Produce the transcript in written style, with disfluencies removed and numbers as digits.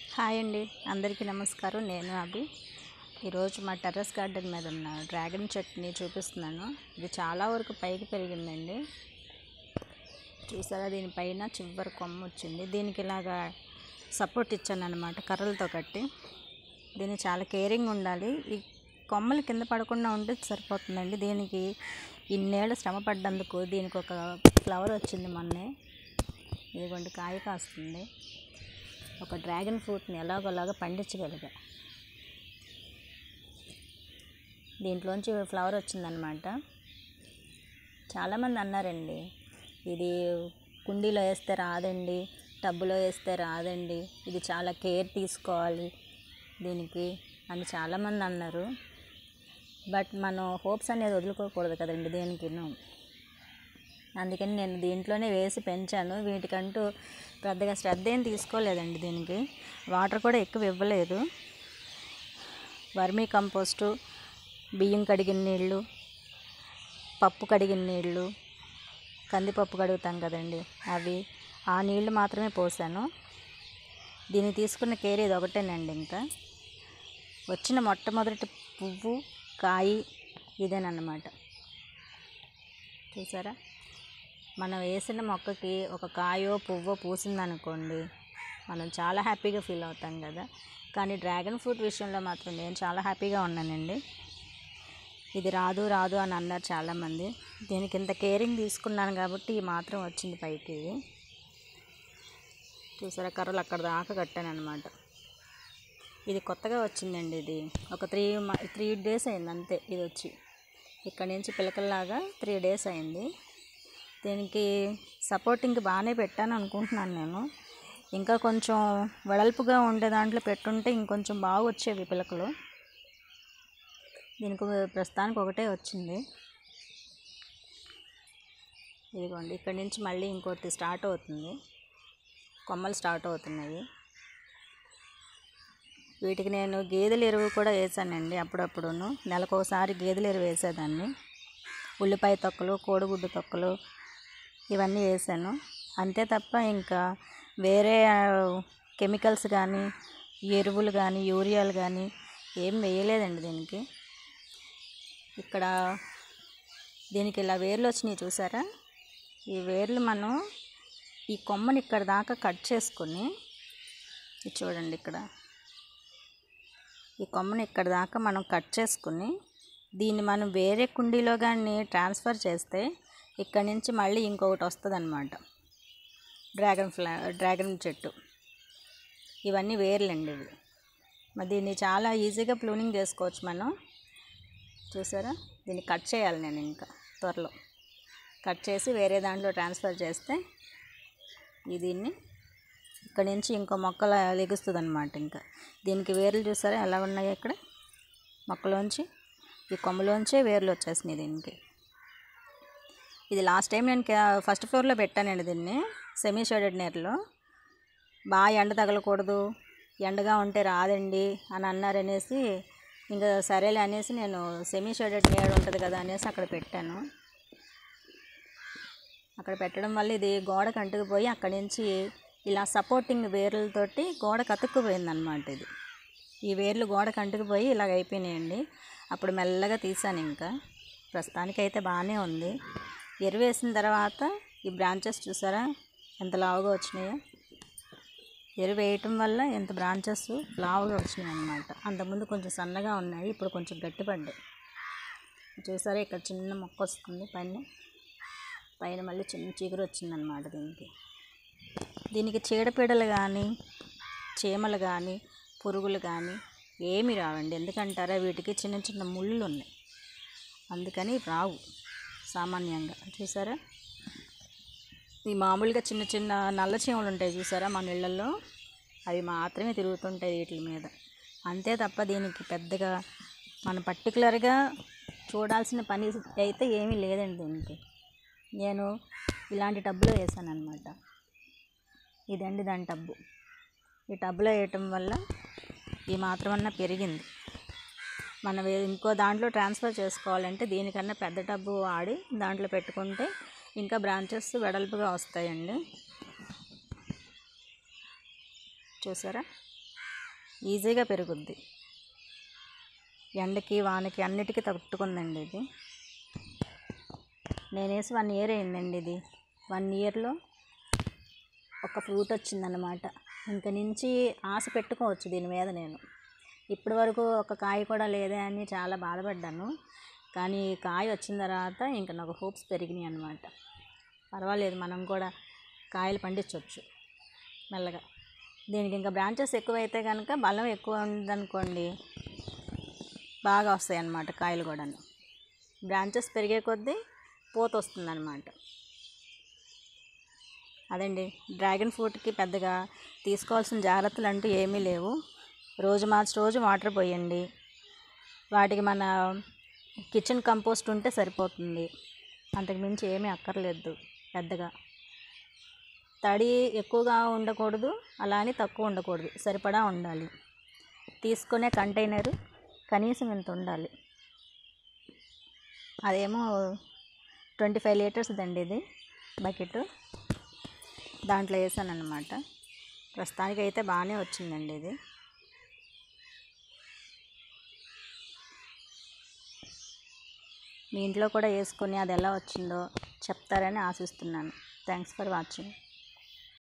Hi అండి, అందరికీ నమస్కారం. నేను అభి. ఈరోజు మా టెర్రస్ గార్డెన్ మీద ఉన్న డ్రాగన్ చెట్టుని చూపిస్తున్నాను. ఇది చాలా వరకు పైకి పెరిగిందండి. చూసారా, దీనిపైన చివరి కొమ్మ వచ్చింది. దీనికి ఇలాగా సపోర్ట్ ఇచ్చాను అనమాట, కర్రలతో కట్టి. దీన్ని చాలా కేరింగ్ ఉండాలి. ఈ కొమ్మలు కింద పడకుండా ఉంటే సరిపోతుందండి. దీనికి ఇన్నేళ్ళు శ్రమ పడ్డందుకు దీనికి ఒక ఫ్లవర్ వచ్చింది మొన్నే. ఇదిగోండి, కాయ కాస్తుంది. ఒక డ్రాగన్ ఫ్రూట్ని ఎలాగోలాగా పండించగలిగా. దీంట్లోంచి ఫ్లవర్ వచ్చిందనమాట. చాలామంది అన్నారండి, ఇది కుండీలో వేస్తే రాదండి, టబ్బులో వేస్తే రాదండి, ఇది చాలా కేర్ తీసుకోవాలి దీనికి అని చాలామంది అన్నారు. బట్ మనం హోప్స్ అనేది వదులుకోకూడదు కదండి దేనికి. అందుకని నేను దీంట్లోనే వేసి పెంచాను. వీటికంటూ పెద్దగా శ్రద్ధ ఏం తీసుకోలేదండి. దీనికి వాటర్ కూడా ఎక్కువ ఇవ్వలేదు. వర్మీ కంపోస్టు, బియ్యం కడిగిన నీళ్ళు, పప్పు కడిగిన నీళ్ళు, కందిపప్పు కడుగుతాం కదండి, అవి ఆ నీళ్ళు మాత్రమే పోసాను. దీనికి తీసుకున్న కేర్ ఇది ఒకటేనండి. ఇంకా వచ్చిన మొట్టమొదటి పువ్వు, కాయి ఇదేనన్నమాట. చూసారా, మనం వేసిన మొక్కకి ఒక కాయో పువ్వో పూసిందనుకోండి, మనం చాలా హ్యాపీగా ఫీల్ అవుతాం కదా. కానీ డ్రాగన్ ఫ్రూట్ విషయంలో మాత్రం నేను చాలా హ్యాపీగా ఉన్నానండి. ఇది రాదు రాదు అని అన్నారు చాలామంది. దీనికి ఇంత కేరింగ్ తీసుకున్నాను కాబట్టి ఈ మాత్రం వచ్చింది పైకి. చూసారా, కర్రలు అక్కడ దాకా కట్టాను అనమాట. ఇది కొత్తగా వచ్చిందండి. ఇది ఒక 3 days అయింది అంతే. ఇది వచ్చి ఇక్కడి నుంచి పిలకల్లాగా 3 days అయింది. దీనికి సపోర్టింగ్ బాగానే పెట్టాను అనుకుంటున్నాను నేను. ఇంకా కొంచెం వెడల్పుగా ఉండే దాంట్లో పెట్టుంటే ఇంకొంచెం బాగా వచ్చేవి పిలకలు. దీనికి ప్రస్తుతానికి ఒకటే వచ్చింది. ఇదిగోండి, ఇక్కడి నుంచి మళ్ళీ ఇంకోటి స్టార్ట్ అవుతుంది. కొమ్మలు స్టార్ట్ అవుతున్నాయి. వీటికి నేను గేదెల ఎరువు కూడా వేసానండి. అప్పుడప్పుడును నెలకోసారి గేదెల ఎరువు వేసేదాన్ని. ఉల్లిపాయ తొక్కలు, కోడిగుడ్డు తొక్కలు ఇవన్నీ వేసాను అంతే తప్ప ఇంకా వేరే కెమికల్స్ కానీ, ఎరువులు కానీ, యూరియాలు కానీ ఏం వేయలేదండి దీనికి. ఇక్కడ దీనికి ఇలా వేర్లు వచ్చినాయి చూసారా. ఈ వేర్లు మనం ఈ కొమ్మని ఇక్కడ దాకా కట్ చేసుకొని, ఇది చూడండి, ఇక్కడ ఈ కొమ్మని ఇక్కడ దాకా మనం కట్ చేసుకుని దీన్ని మనం వేరే కుండీలో కానీ ట్రాన్స్ఫర్ చేస్తే ఇక్కడ నుంచి మళ్ళీ ఇంకొకటి వస్తుంది అన్నమాట, డ్రాగన్ చెట్టు. ఇవన్నీ వేర్లండి ఇవి. మరి దీన్ని చాలా ఈజీగా ప్రూనింగ్ చేసుకోవచ్చు మనం. చూసారా, దీన్ని కట్ చేయాలి నేను ఇంకా త్వరలో. కట్ చేసి వేరే దాంట్లో ట్రాన్స్ఫర్ చేస్తే దీన్ని ఇక్కడ నుంచి ఇంకో మొక్కలు లెగుస్తుంది అనమాట. ఇంకా దీనికి వేర్లు చూసారా ఎలా ఉన్నాయి. ఇక్కడ మొక్కలోంచి, ఈ కొమ్మలోంచే వేర్లు వచ్చేసినాయి దీనికి. ఇది లాస్ట్ టైం నేను ఫస్ట్ ఫ్లోర్లో పెట్టానండి దీన్ని, సెమీ షేడెడ్ నేర్లో. బాగా ఎండ తగలకూడదు, ఎండగా ఉంటే రాదండి అని అన్నారనేసి ఇంకా సరేలే అనేసి నేను సెమీ షేడెడ్ నేర్ ఉంటుంది కదా అనేసి అక్కడ పెట్టాను. అక్కడ పెట్టడం వల్ల ఇది గోడకు అంటుకుపోయి అక్కడి నుంచి ఇలా సపోర్టింగ్ వేర్లతోటి గోడకు అతుక్కుపోయిందనమాట. ఇది ఈ వేర్లు గోడకు అంటుకుపోయి ఇలాగ అయిపోయినాయండి. అప్పుడు మెల్లగా తీసాను. ఇంకా ప్రస్తుతానికైతే బాగానే ఉంది. ఎరువు వేసిన తర్వాత ఈ బ్రాంచెస్ చూసారా ఎంత లావుగా వచ్చినాయో. ఎరువు వేయటం వల్ల ఎంత బ్రాంచెస్ లావుగా వచ్చినాయి అన్నమాట. అంతకుముందు కొంచెం సన్నగా ఉన్నాయి, ఇప్పుడు కొంచెం గట్టిపడ్డాయి. చూసారా, ఇక్కడ చిన్న మొక్క వస్తుంది పైన మళ్ళీ చిన్న చిగురు వచ్చిందనమాట దీనికి చీడపీడలు కానీ, చీమలు కానీ, పురుగులు కానీ ఏమీ రావండి. ఎందుకంటారా, వీటికి చిన్న చిన్న ముళ్ళు ఉన్నాయి, అందుకని రావు సామాన్యంగా. చూసారా, ఈ మామూలుగా చిన్న చిన్న నల్ల చీమలు ఉంటాయి చూసారా మన ఇళ్ళల్లో, అవి మాత్రమే తిరుగుతుంటాయి వీటి మీద. అంతే తప్ప దీనికి పెద్దగా మనం పర్టికులర్గా చూడాల్సిన పని అయితే ఏమీ లేదండి దీనికి. నేను ఇలాంటి టబ్బులో వేసాను అనమాట. ఇదండి దాని టబ్బు. ఈ టబ్బులో వేయటం వల్ల ఈ మాత్రమన్నా పెరిగింది. మనం ఇంకో దాంట్లో ట్రాన్స్ఫర్ చేసుకోవాలంటే దీనికన్నా పెద్ద టబ్బు వాడి దాంట్లో పెట్టుకుంటే ఇంకా బ్రాంచెస్ వెడల్పుగా వస్తాయండి. చూసారా, ఈజీగా పెరుగుద్ది. ఎండకి వానకి అన్నిటికీ తట్టుకుందండి ఇది. నేను వేసి 1 ఇయర్ అయిందండి. ఇది 1 ఇయర్లో ఒక ఫ్రూట్ వచ్చిందన్నమాట. ఇంక నుంచి ఆశ పెట్టుకోవచ్చు దీని మీద. నేను ఇప్పటి వరకు ఒక కాయ కూడా లేదే అని చాలా బాధపడ్డాను. కానీ కాయ వచ్చిన తర్వాత ఇంక నాకు హోప్స్ పెరిగినాయి అన్నమాట. పర్వాలేదు, మనం కూడా కాయలు పండించవచ్చు మెల్లగా. దీనికి ఇంకా బ్రాంచెస్ ఎక్కువైతే కనుక, బలం ఎక్కువ ఉందనుకోండి, బాగా వస్తాయి అన్నమాట కాయలు కూడా. బ్రాంచెస్ పెరిగే కొద్దీ పూత వస్తుందన్నమాట. అదండి, డ్రాగన్ ఫ్రూట్కి పెద్దగా తీసుకోవాల్సిన జాగ్రత్తలు అంటూ ఏమీ లేవు. రోజు మార్చి రోజు వాటర్ పోయండి. వాటికి మన కిచెన్ కంపోస్ట్ ఉంటే సరిపోతుంది. అంతకుమించి ఏమీ అక్కర్లేదు పెద్దగా. తడి ఎక్కువగా ఉండకూడదు, అలా అని తక్కువ ఉండకూడదు, సరిపడా ఉండాలి. తీసుకునే కంటైనరు కనీసం ఇంత ఉండాలి. అదేమో 25 లీటర్స్ దండి ఇది బకెట్. దాంట్లో వేసాను అన్నమాట. ప్రస్తుతానికి అయితే బాగానే వచ్చిందండి ఇది. మీ ఇంట్లో కూడా వేసుకొని అది ఎలా వచ్చిందో చెప్తారని ఆశిస్తున్నాను. Thanks for watching.